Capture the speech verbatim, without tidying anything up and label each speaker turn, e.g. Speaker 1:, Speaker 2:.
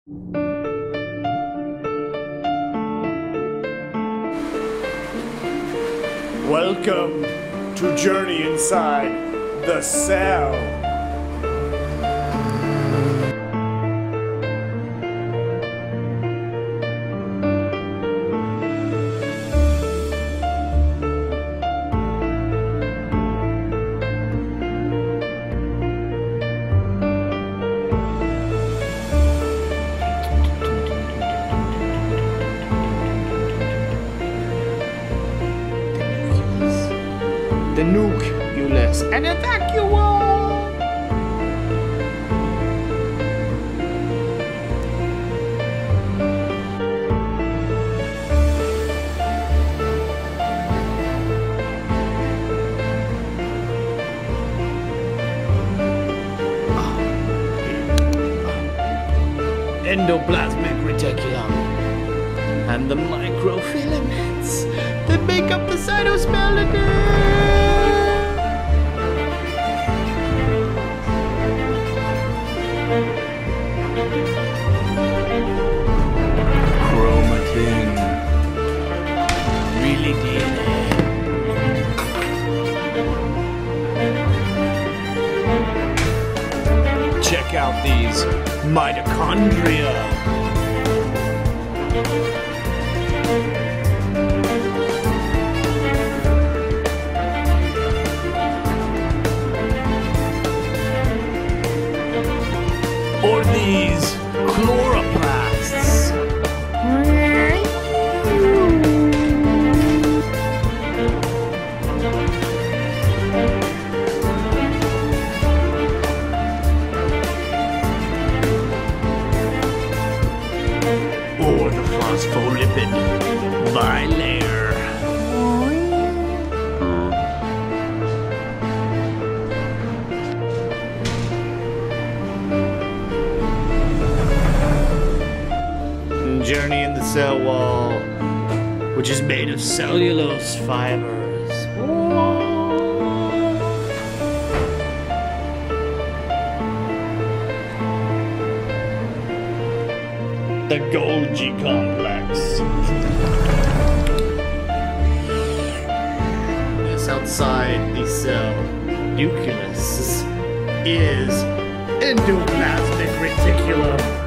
Speaker 1: Welcome to Journey Inside the Cell.
Speaker 2: The nucleus and a vacuum. Endoplasmic reticulum and the microfilaments that make up the cytoskeleton. Chromatin. Really D N A. Check out these mitochondria. Or these chloroplasts. Or the phospholipid bilayer. Journey in the cell wall, which is made of cellulose fibers. The Golgi complex. This outside the cell nucleus is endoplasmic reticulum.